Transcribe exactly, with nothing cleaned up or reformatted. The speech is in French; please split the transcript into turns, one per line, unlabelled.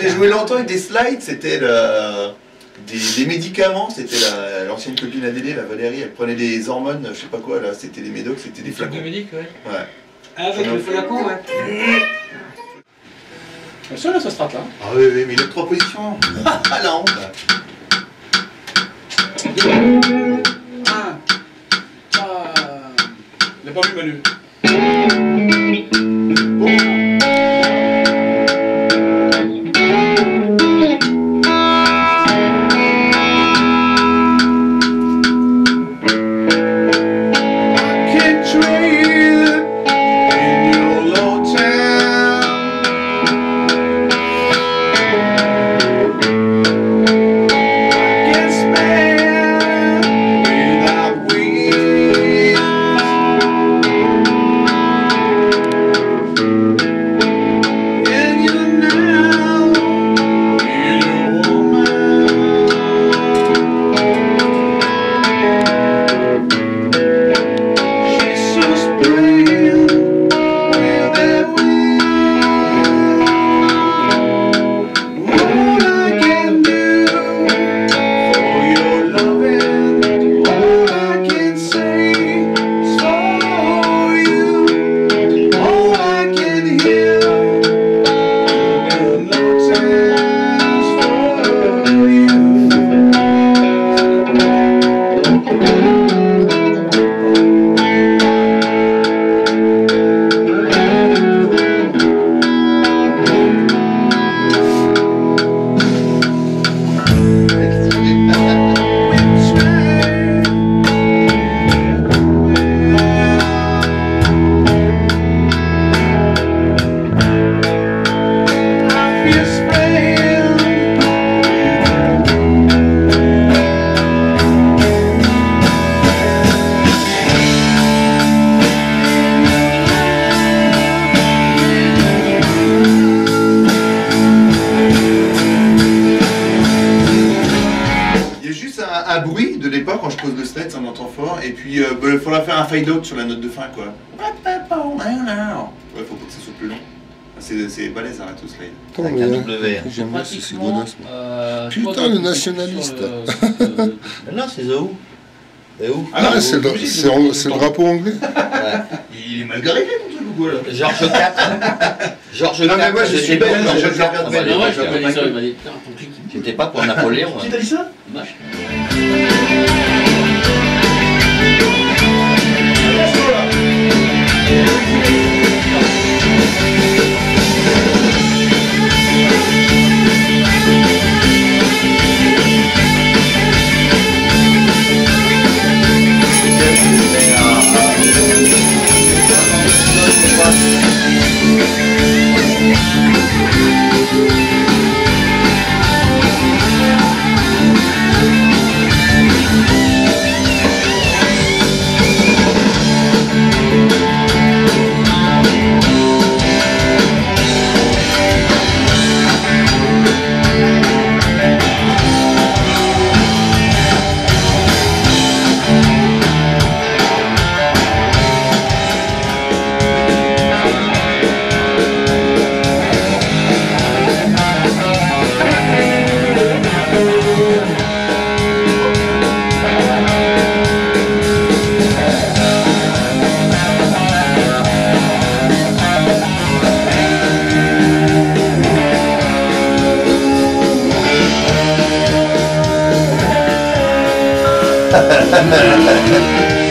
j'ai joué longtemps avec des slides, c'était le... des, des médicaments, c'était l'ancienne la, copine Adélé, la Valérie, elle prenait des hormones, je sais pas quoi, là, c'était des médocs, c'était des flacons.
Des médics, ouais.
Ouais.
Ah, avec le flacon, ouais.
Ça, là, ça se rate, là.
Ah oui, oui, mais il a trois positions. Ah, la honte.
Ah. Ah. Il n'a pas vu Manu.
Un bruit de l'époque quand je pose le slide, ça m'entend fort, et puis il euh, bah, faudra faire un fade out sur la note de fin quoi. Ouais, faut pas que ça soit plus long. C'est balèze hein, tout slide.
Avec un W.
J'aime bien ce Sigonas.
Euh,
Putain, le nationaliste.
Le... Non, c'est The Who. The Who.
Ah, ah c'est le, le drapeau anglais.
Ouais.
Il est mal garé mon truc ou quoi là.
Georges quatre. Georges
quatre. Non mais moi je suis bête,
je
je regarde
bête.
bête.
J'étais pas pour Napoléon.
Qui t'a dit ça?
Vache.
Ha ha ha ha.